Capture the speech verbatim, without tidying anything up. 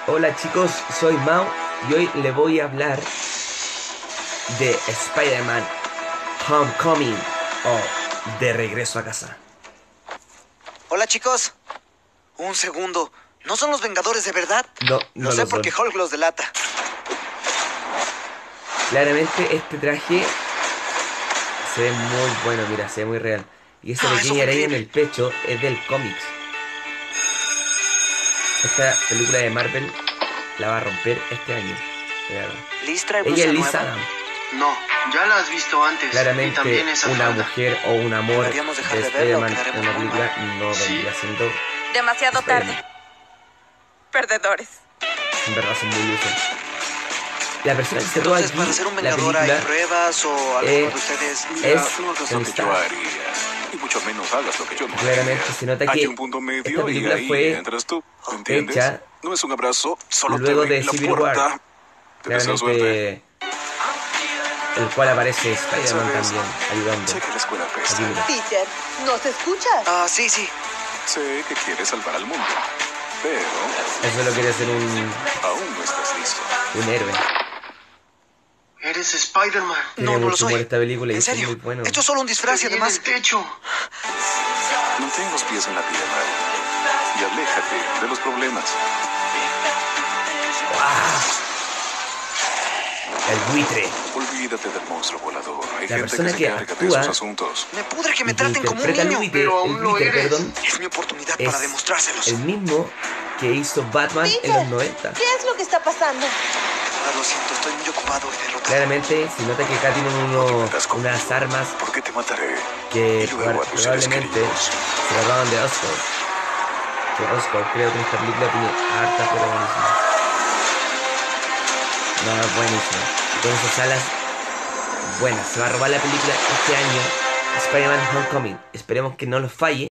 Hola chicos, soy Mao y hoy le voy a hablar de Spider-Man Homecoming o De Regreso a Casa. Hola chicos, un segundo. ¿No son los Vengadores de verdad? No, Lo no sé lo porque son. Hulk los delata. Claramente este traje se ve muy bueno, mira, se ve muy real. Y esa Ah, eso pequeña fue araña en increíble. el pecho es del cómics. Esta película de Marvel la va a romper este año, de verdad. ¿Liz trae Ella es blusa Liz nueva? Adam, No, ya la has visto antes. Y claramente también esa una falda. mujer o un amor ¿Deberíamos dejar de de verla o Spider-Man en quedaremos una muy película mal? no ¿Sí? vendría siendo Demasiado tarde. Spider-Man. Perdedores. En verdad son muy útiles. La persona que se roba Entonces, aquí para ser un la Vengador hay película pruebas o alguno eh, de ustedes... Mira, es no hagas lo Tony que yo Stark. haría. Y mucho menos hagas lo que yo no Claramente haría. se nota Hay que un punto esta medio y película ahí fue entras tú. ¿Me entiendes? hecha No es un abrazo, solo te luego abrí de la Civil War. puerta. Te deseo suerte. Claramente el cual aparece Spider-Man ¿Sabes? también ayudando. Sé que la escuela Aquí apesta. mira. Peter, ¿nos escuchas? Ah, sí, sí. Sé que quieres salvar al mundo. Pero Eso lo quiere hacer un, aún no estás listo. un héroe. Eres Spider-Man. Tiene No, no lo mucho humor soy. esta película y ¿En eso es serio? muy bueno. Esto es solo un disfraz y Te vi en además... el techo. Mantén los pies en la tierra. Y aléjate de los problemas. El buitre. Olvídate del monstruo volador. Hay La gente persona que se que encarga de actúa- esos asuntos. Me pudre que Y me que traten como un interpreta al niño. buitre, pero el aún lo buitre, eres. perdón, Es mi oportunidad para es demostrárselos. el mismo que hizo Batman en los noventa. ¿Qué es lo que está pasando? Ah, lo siento, estoy muy ocupado y derrotado. Claramente se nota que acá tienen No te uno, metas conmigo, unas armas porque te mataré. que Y luego a tus seres probablemente queridos. se la roban de Oscar. Que Oscar creo que en esta película tiene harta, pero buenísima. No, buenísima. Y con esas alas buenas. Se va a robar la película este año. Spider-Man Homecoming. Esperemos que no lo falle.